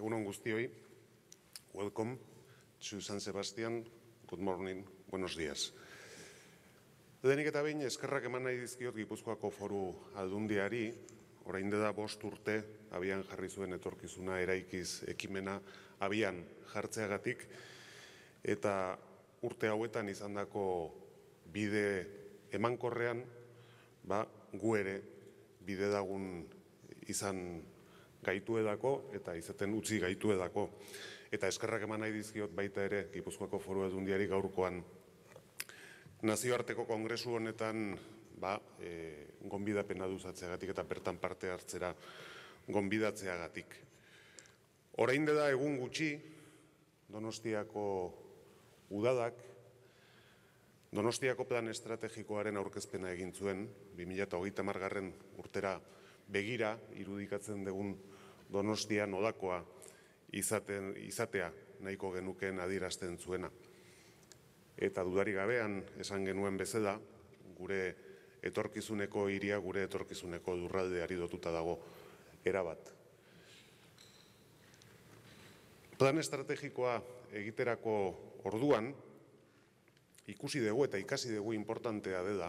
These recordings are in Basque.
Egun on guztioi. Welcome to San Sebastian. Good morning. Buenos días. Lehenik eta behin eskerrak eman nahi dizkiot Gipuzkoako Foru Aldundiari, orain dela 5 urte abian jarri zuen etorkizuna eraikiz ekimena abian jartzeagatik, eta urte hauetan izandako bide emankorrean, gu ere bide dagun izan gaituedako eta izaten utzi gaituedako. Eta eskerrak eman nahi dizkiot baita ere Gipuzkoako Foru Aldundiari gaurkoan nazioarteko kongresu honetan gonbidapena luzatzeagatik eta bertan parte hartzera gonbidatzeagatik. Orain dela egun gutxi, Donostiako udadak Donostiako plan estrategikoaren aurkezpena egin zuen, 2030 urtera begira irudikatzen dugun Donostia nodakoa izatea nahiko genukeen adierazten zuena. Eta dudarik gabean esan genuen bezala, gure etorkizuneko hiria, gure etorkizuneko lurraldeari lotuta dago erabat. Plan estrategikoa egiterako orduan, ikusi dugu eta ikasi dugu importantea dela,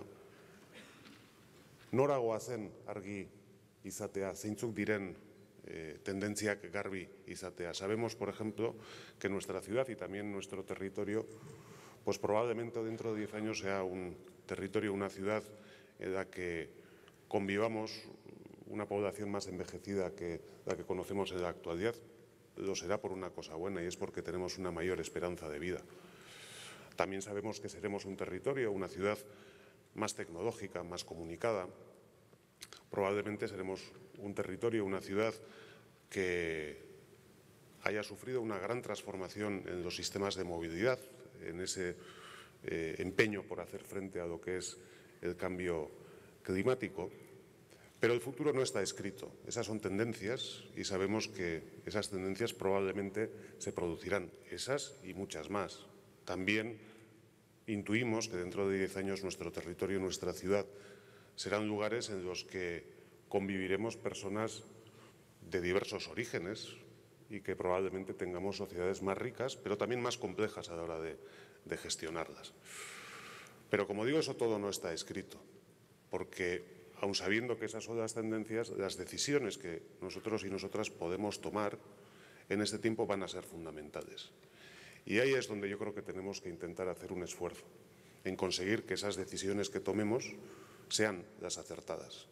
noragoa zen argi izatea, zeintzuk diren tendenciak garbi izatea. Sabemos, por ejemplo, que nuestra ciudad y también nuestro territorio, pues probablemente dentro de 10 años sea un territorio, una ciudad en la que convivamos una población más envejecida que la que conocemos en la actualidad. Lo será por una cosa buena y es porque tenemos una mayor esperanza de vida. También sabemos que seremos un territorio, una ciudad más tecnológica, más comunicada. Probablemente seremos un territorio, una ciudad que haya sufrido una gran transformación en los sistemas de movilidad, en ese empeño por hacer frente a lo que es el cambio climático. Pero el futuro no está escrito. Esas son tendencias y sabemos que esas tendencias probablemente se producirán, esas y muchas más. También intuimos que dentro de 10 años nuestro territorio, nuestra ciudad, serán lugares en los que conviviremos personas de diversos orígenes y que probablemente tengamos sociedades más ricas, pero también más complejas a la hora de gestionarlas. Pero como digo, eso todo no está escrito, porque aun sabiendo que esas son las tendencias, las decisiones que nosotros y nosotras podemos tomar en este tiempo van a ser fundamentales. Y ahí es donde yo creo que tenemos que intentar hacer un esfuerzo en conseguir que esas decisiones que tomemos sean las acertadas.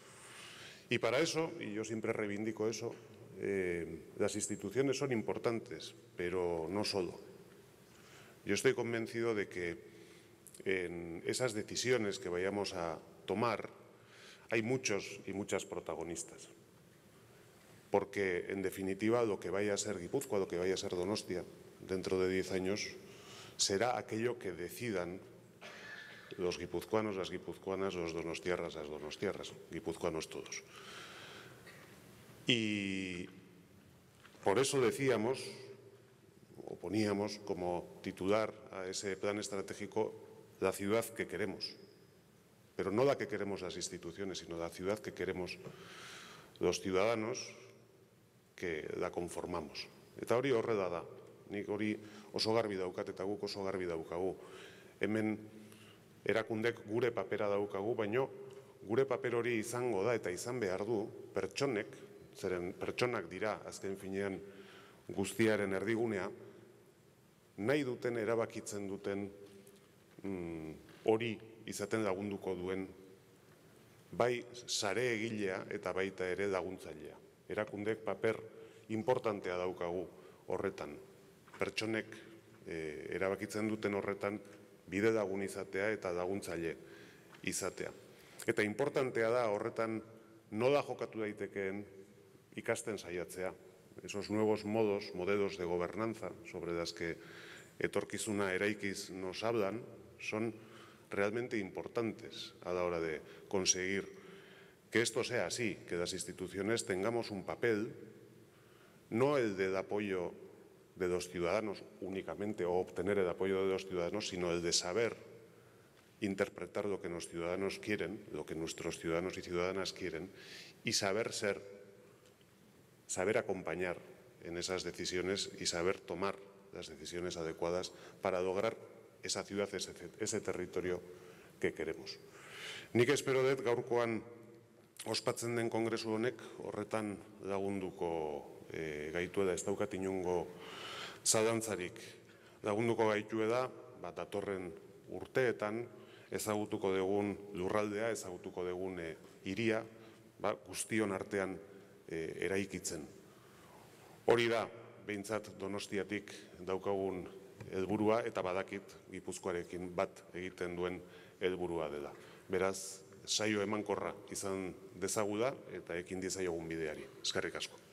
Y para eso, y yo siempre reivindico eso, las instituciones son importantes, pero no solo. Yo estoy convencido de que en esas decisiones que vayamos a tomar hay muchos y muchas protagonistas. Porque, en definitiva, lo que vaya a ser Guipúzcoa, lo que vaya a ser Donostia, dentro de 10 años, será aquello que decidan los guipuzcoanos, las guipuzcoanas, los donostiarras, las donostiarras, guipuzcoanos todos. Y por eso decíamos, o poníamos como titular a ese plan estratégico, la ciudad que queremos. Pero no la que queremos las instituciones, sino la ciudad que queremos los ciudadanos que la conformamos. Eta hori horrela da. Nik hori oso garbi daukat eta guk oso garbi daukagu. Hemen erakundek gure papera daukagu, baino gure paper hori izango da eta izan behar du pertsonek, zeren pertsonak dira azken finean guztiaren erdigunea, nahi duten erabakitzen duten hori izaten lagunduko duen bai sare egilea eta baita ere laguntzailea. Erakundek paper importantea daukagu horretan. Pertsonek erabakitzen duten horretan bide lagun izatea eta laguntzaile izatea. Eta importantea da horretan nola jokatu daitekeen ikasten saiatzea. Esos nuevos modelos de gobernanza sobre las que etorkizuna eraikiz nos hablan son realmente importantes a la hora de conseguir que esto sea así, que las instituciones tengamos un papel, no el del apoyo de los ciudadanos únicamente o obtener el apoyo de los ciudadanos, sino el de saber interpretar lo que los ciudadanos quieren, lo que nuestros ciudadanos y ciudadanas quieren, y saber ser, saber acompañar en esas decisiones y saber tomar las decisiones adecuadas para lograr esa ciudad, ese territorio que queremos. Nik espero dut gaurkoan ospatzen den kongresu honek horretan lagunduko gaitu da, ez daukat inongo zalantzarik. Lagunduko gaitu da, datorren urteetan ezagutuko dugun lurraldea, ezagutuko dugun hiria, guztion artean eraikitzen. Hori da, behintzat Donostiatik daukagun helburua eta badakit Gipuzkoarekin bat egiten duen helburua dela. Beraz, saio emankorra izan dezagu da eta ekin diezaiogun bideari. Eskerrik asko.